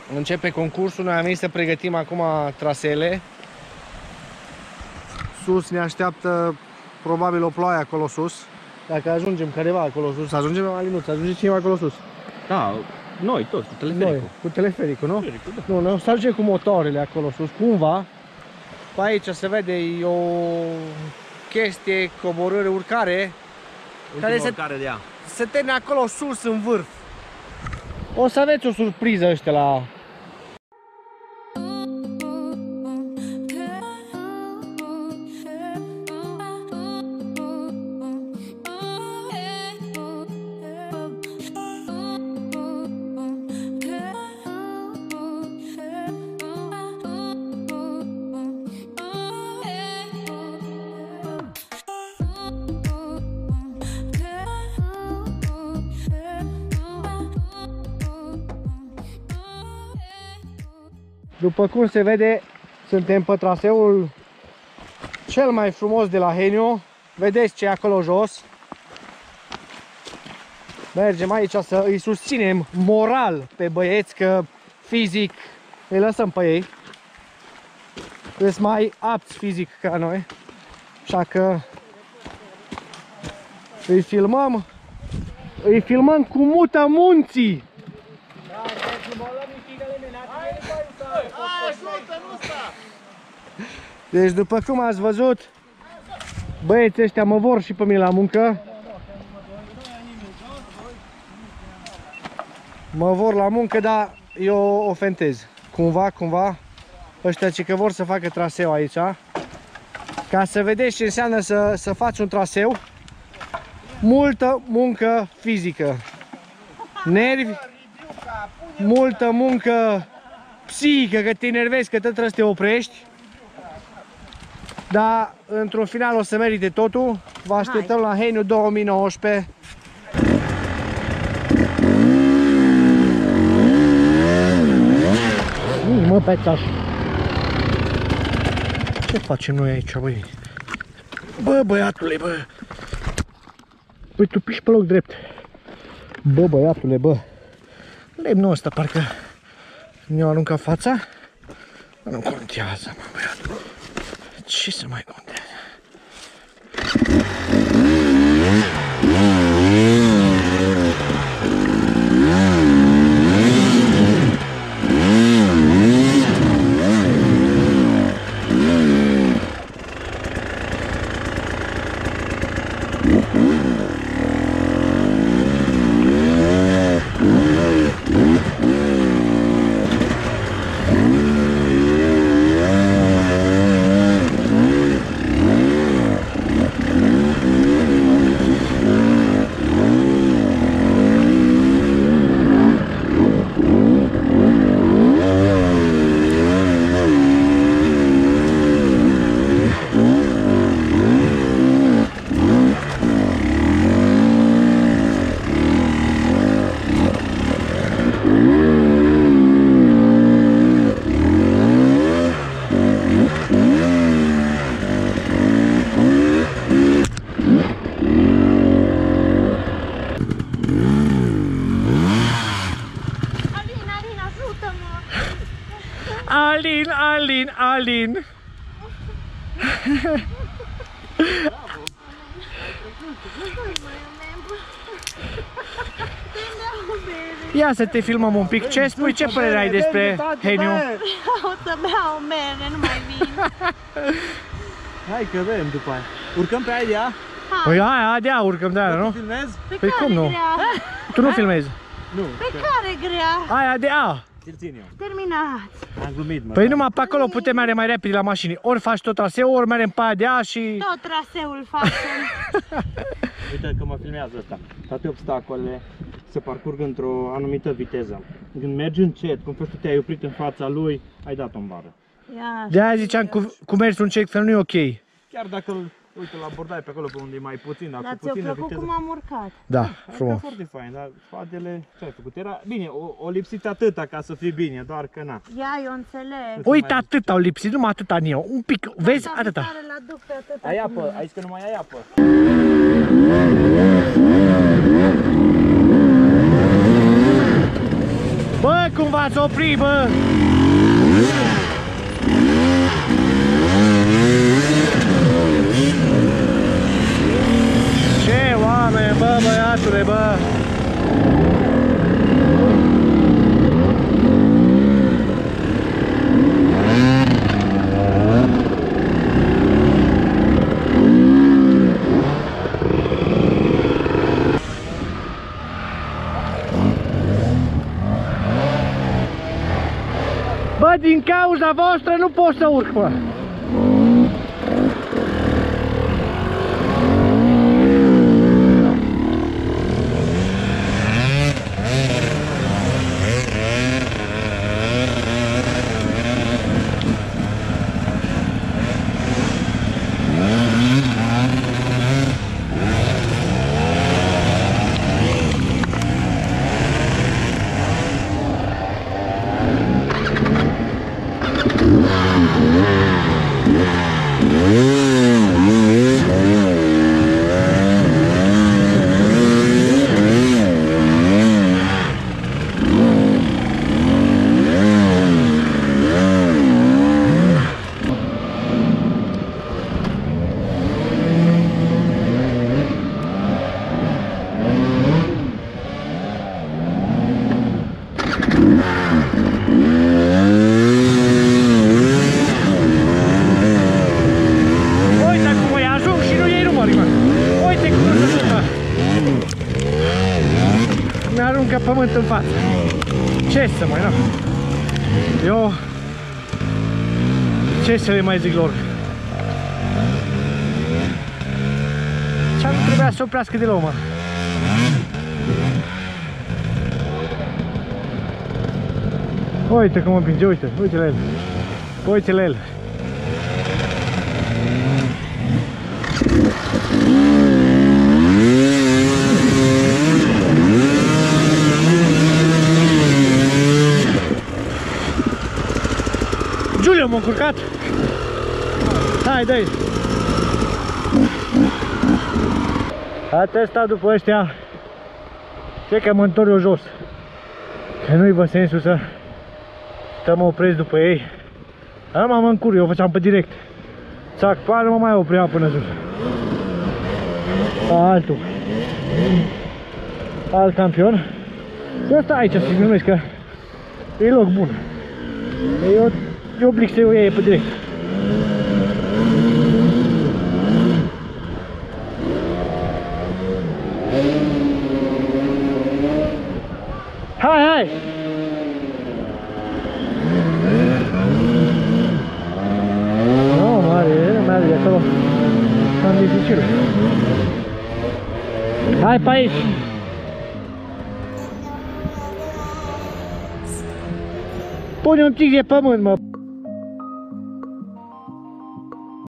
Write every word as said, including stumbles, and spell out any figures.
începe concursul. Noi am venit să pregătim acum trasele. Sus ne așteaptă probabil o ploaie acolo sus. Dacă ajungem careva acolo sus, ajungem la Alinuț, ajunge cineva acolo sus. Da, noi toți, cu telefericul. Noi, cu telefericul, nu? Telefericul, da. Nu, noi o să ajungem cu motoarele acolo sus, cumva. Pe aici se vede e o chestie, coborâre, urcare. Ultima care urcare de ea. Se termină acolo sus, în vârf. O să aveți o surpriză ăștia la... După cum se vede, suntem pe traseul cel mai frumos de la Heniu. Vedeți ce e acolo jos. Mergem aici să îi susținem moral pe băieți, că fizic îi lăsăm pe ei. Sunt mai apți fizic ca noi. Așa că îi filmăm. Îi filmăm cu mută munții. Deci după cum ați văzut, băieții ăștia mă vor și pe mine la muncă. Mă vor la muncă, dar eu o fentez. Cumva, cumva, ăștia ce că vor să facă traseu aici. Ca să vedeți ce înseamnă să, să faci un traseu. Multă muncă fizică. Nervi, multă muncă psihică, că te enervezi, că tot trebuie să te oprești. Dar într-un final o să merite totul. Vă așteptăm Hai. la Heniu două mii nouăsprezece. Mă, pețaș. Ce facem noi aici, băi? Bă, băiatule, bă. Păi tu piși pe loc drept. Bă, băiatule, bă. Lemnul ăsta parcă mi-a aruncat fața. Nu contează, mă, băiatul. Ce să mai contează? Alin, Alin, Alin. Ia să te filmăm un pic. Ce spui? Ce părere ai despre Heniu? O să beau mere, nu mai vin. Hai că vedem după aia. Urcăm pe aia de ea? Păi aia, de aia urcăm de aia, nu? Tu filmezi? Pe care grea? Tu nu filmezi? Nu. Pe care grea? Aia de aia. Ți-l țin eu. Terminați. Am glumit, mă. Păi numai pe acolo putem merge mai repede la mașini. Ori faci tot traseul, ori mergem pe aia de aia și... Tot traseul facem. Uite că mă filmează ăsta. Toate obstacolele se parcurg într-o anumită viteză. Când mergi încet, cum că tu te-ai oprit în fața lui, ai dat-o în bară. De aia ziceam, cu, cu mersul încet, fel nu e ok. Chiar dacă îl, uite, l abordai pe acolo pe unde e mai puțin, dar, dar cu puțină plăcut viteză. Cum am urcat. Da, A, frumos. a foarte fain, dar spatele, ce ai făcut? Era, bine, o, o lipsit atâta ca să fie bine, doar că na. Ia, eu înțeleg. Uite, atât au lipsit, numai atâta în eu. Un pic, vezi, atâta. Ai apă, aici că nu mai ai apă. Bă, cum v-ați oprit, bă! Ce oameni, bă, băiatule, bă! Bă, din cauza voastră nu pot să urc, bă! Mi-aruncă pământ în față. Ce să mai, nu? Eu... Ce să le mai zic lor? Ce-ar trebuia să oprească de la mă? Uite cum împinge, uite, uite la el. Uite la el. Giulio m-a încurcat. Hai, dă-i. A testat după ăștia. Cred că mă întorc eu jos. Că nu-i vă sensul să stăm opreți după ei. Dar mă încur, eu făceam pe direct. Țac, pare mă mai oprea până sus. Altul. Alt campion. Eu stau aici să-i filmez că e loc bun. Eu Eu oblig să o iei pe direct. Hai, hai! Nu, mare, nu merge de acolo. Cam dificil. Hai pe aici! Pune un pic de pământ, mă!